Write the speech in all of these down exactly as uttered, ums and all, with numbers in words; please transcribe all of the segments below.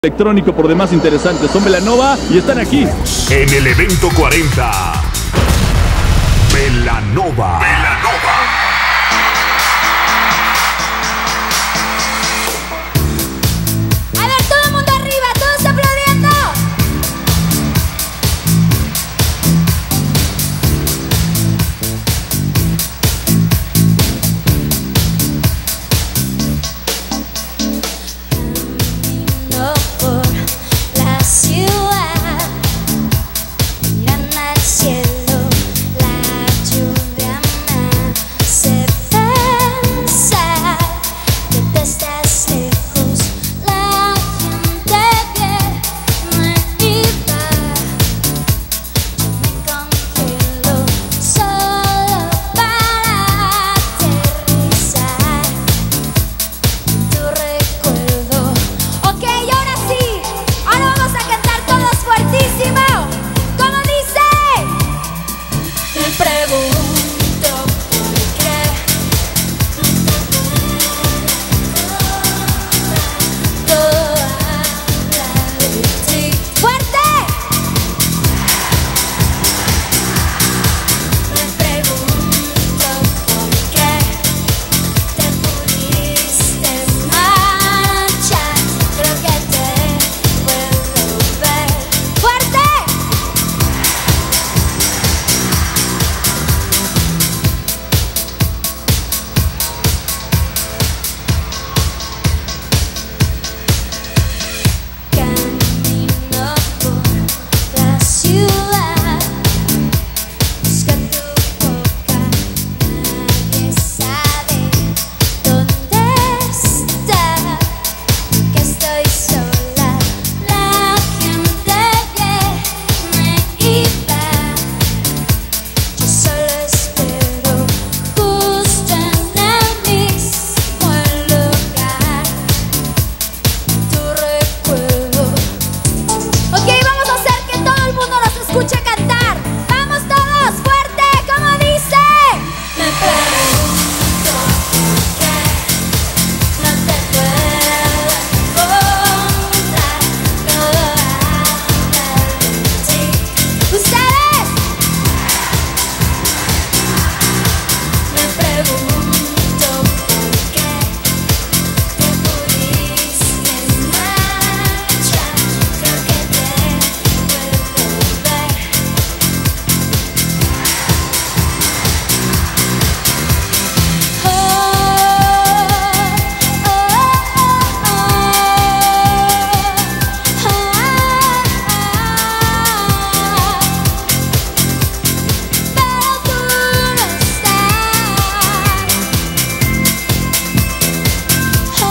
Electrónico por demás interesante. Son Belanova y están aquí en el evento cuarenta. Belanova. Belanova. A ver, todo el mundo arriba, todos aplaudiendo. Camino por la ciudad, mirando al cielo, la lluvia me hace pensar que te estás lejos, la gente viene y va. Yo me congelo solo para aterrizar en tu recuerdo. Ok, ahora sí, ahora vamos a cantar todos fuertísimo. ¿Cómo dice? Me pregunto por qué todo habla de ti. ¡Fuerte! Me pregunto por qué te pudiste marchar. Creo que te puedo ver. ¡Fuerte! Camino por la ciudad, busca tu boca, nadie sabe dónde está, que estoy sola, la gente viene y va. Yo solo espero justo en el mismo lugar, tu recuerdo. Ok, vamos a hacer que todo el mundo nos escuche cantar. Vamos todos, fuerte, como dice. Me pregunto por qué no te puedo encontrar. Todo habla de ti. Ustedes. Me pregunto por qué te pudiste marchar. Creo que te puedo ver. Oh, oh, oh, oh, pero tú no estás. Oh,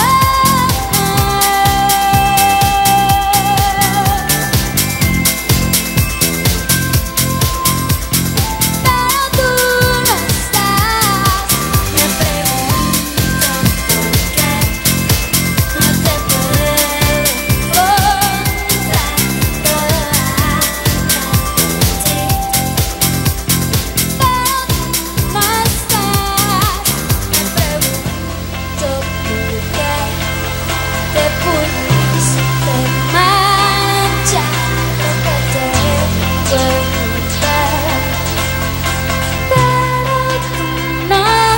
pero tú no estás. Me pregunto por qué no te puedo encontrar. Todo habla de ti, pero tú no estás. Me pregunto por qué te pudiste marchar. Creo que te puedo ver, pero tú no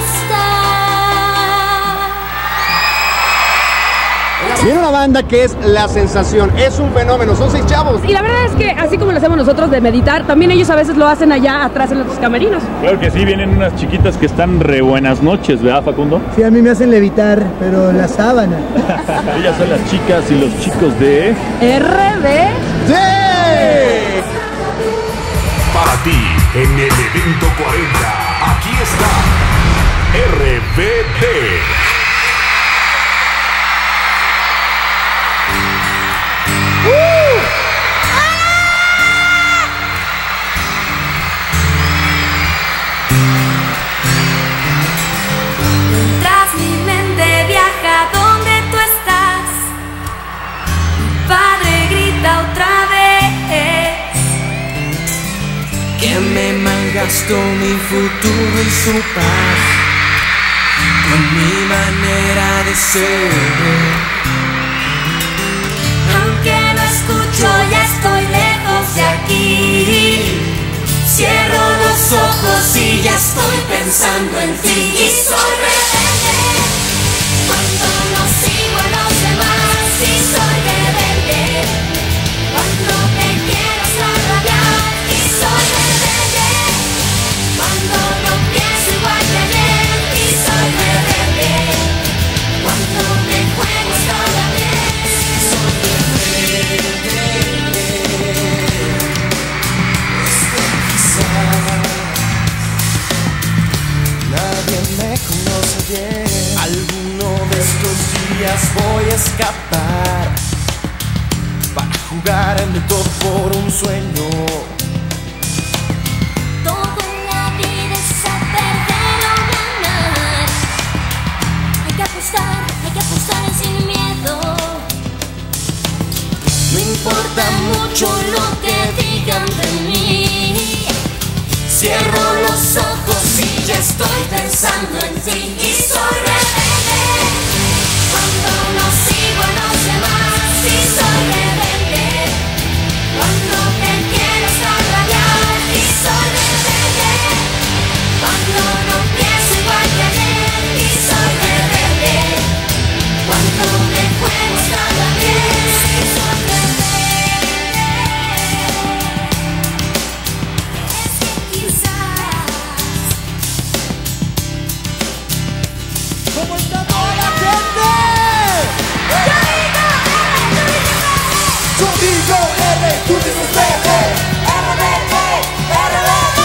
estás. Viene una banda que es La Sensación, es un fenómeno, son seis chavos. Y la verdad es que así como lo hacemos nosotros de meditar, también ellos a veces lo hacen allá atrás en los camerinos. Claro que sí, vienen unas chiquitas que están re buenas noches, ¿verdad, Facundo? Sí, a mí me hacen levitar, pero la sábana. Ellas son las chicas y los chicos de R B. ¡Sí! Para ti, en el evento cuarenta, aquí está R B D. Mientras mi mente viaja donde tú estás, mi padre grita otra vez que me malgastó mi futuro y su paz. con mi manera de ser. pensando en ti. Y soy rebelde cuando no sigo a los demás. Y soy rebelde cuando te quiero hasta rabiar. Y soy rebelde cuando no pienso igual que ayer. Y soy rebelde cuando me juego hasta la piel. Soy rebelde. Nadie me conoce bien. Alguno de estos días voy a escapar para jugar de todo por un sueño. Todo en la vida es a perder o ganar. Hay que apostar, hay que apostar sin miedo. No importa mucho lo que digan de mí. Cierro los ojos y ya estoy pensando en ti. Y soy rebelde cuando no sigo a los demás. Y soy rebelde cuando te quiero hasta rabiar. Y soy rebelde cuando no pienso igual que ayer. Y soy rebelde cuando me juego hasta la piel. Y soy rebelde. ¿Cómo está toda la gente? Yo digo R, tú dices B, R, B, B, R, B, B.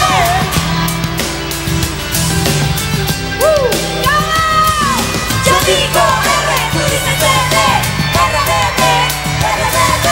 Yo digo R, tú dices B, R, B, B, R, B, B.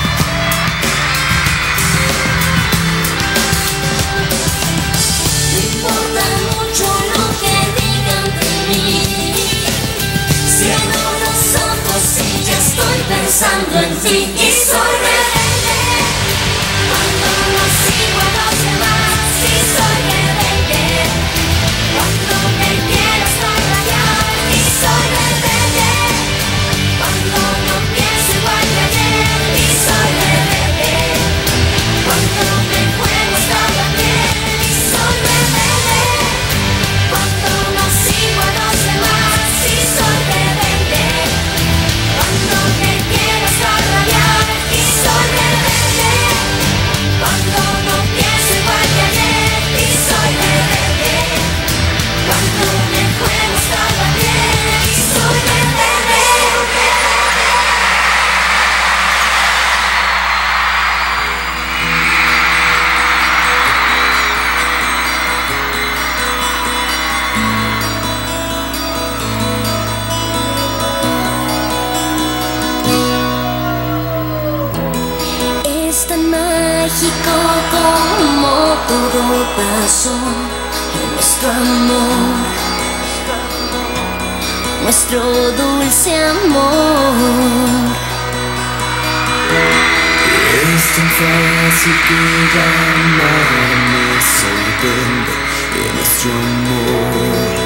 No importa mucho lo que digan de mí. Cierro los ojos y ya estoy pensando en ti. Y soy rebelde cuando no sigo a los demás. Y soy rebelde cuando me quiero hasta rabiar. Y soy rebelde cuando no pienso igual que ayer. Y soy rebelde cuando me juego hasta la piel. Y soy rebelde cuando no sigo a los demás. Y soy rebelde cuando te quiero hasta rabiar. Y soy rebelde cuando no pienso igual que ayer. Y soy rebelde cuando me juego hasta la piel. Y soy rebelde. Es tan mágico como todo pasó en nuestro amor, nuestro dulce amor. Es tan fácil que llamarme sorprende en nuestro amor.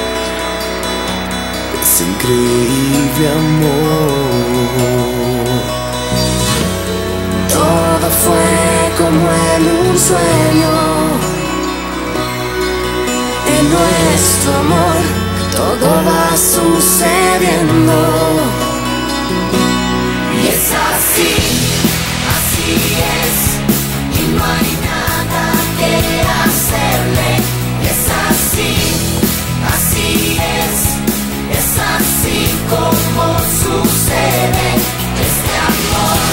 Es increíble amor. Todo fue como en un sueño. En nuestro amor todo va sucediendo. Y es así, así es, y no hay nada que hacerle. Es así, así es, es así como sucede este amor.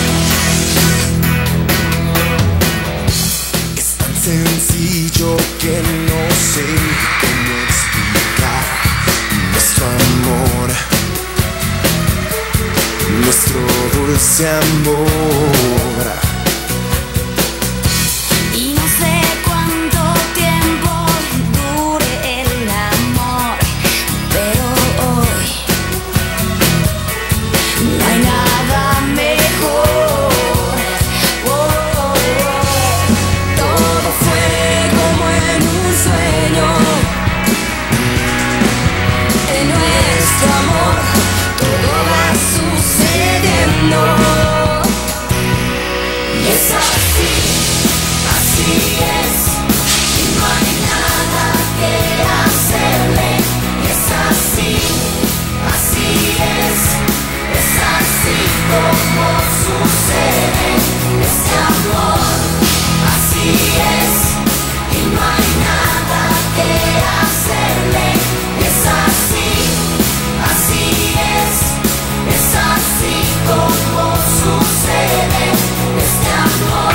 Es tan sencillo que no sé cómo explicar nuestro amor, nuestro dulce amor. Y no sé cuánto tiempo dure el amor, pero hoy no hay nada mejor. Oh, oh, oh. Todo fue como en un sueño. En nuestro amor todo va sucediendo. sucede este amor. Así es, y no hay nada que hacerle. Es así, así es, es así como sucede este amor.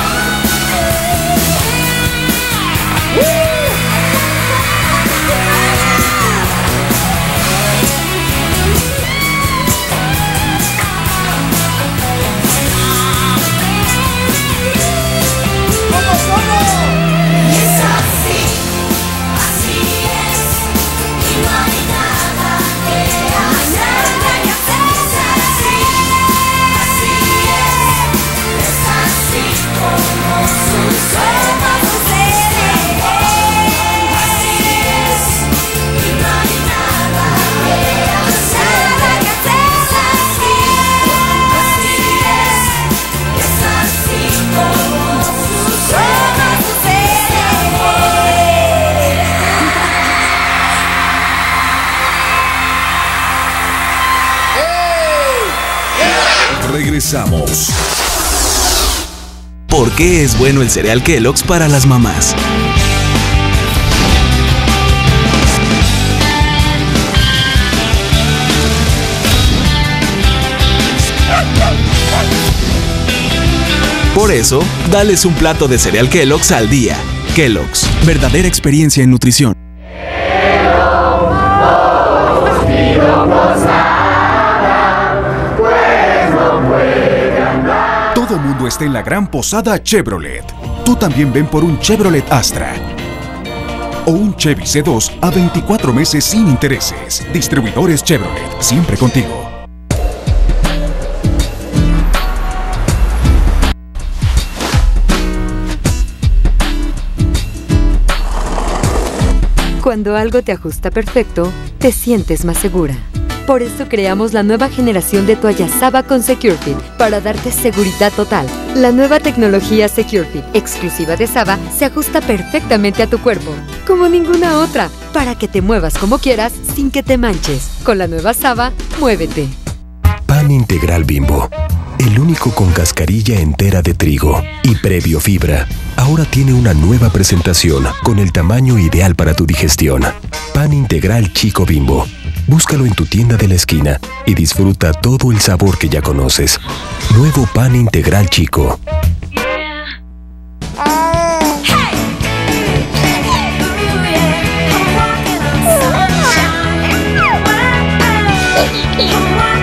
Regresamos. ¿Por qué es bueno el cereal Kellogg's para las mamás? Por eso, dales un plato de cereal Kellogg's al día. Kellogg's, verdadera experiencia en nutrición. Todo mundo está en la gran posada Chevrolet. Tú también ven por un Chevrolet Astra o un Chevy C dos a veinticuatro meses sin intereses. Distribuidores Chevrolet, siempre contigo. Cuando algo te ajusta perfecto, te sientes más segura. Por eso creamos la nueva generación de toallas Saba con SecureFit, para darte seguridad total. La nueva tecnología SecureFit, exclusiva de Saba, se ajusta perfectamente a tu cuerpo, como ninguna otra, para que te muevas como quieras sin que te manches. Con la nueva Saba, muévete. Pan integral Bimbo, el único con cascarilla entera de trigo y previo fibra, ahora tiene una nueva presentación con el tamaño ideal para tu digestión. Pan integral Chico Bimbo. Búscalo en tu tienda de la esquina y disfruta todo el sabor que ya conoces. Nuevo Pan integral Chico.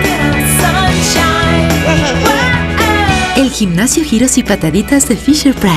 El gimnasio Giros y Pataditas de Fisher Price.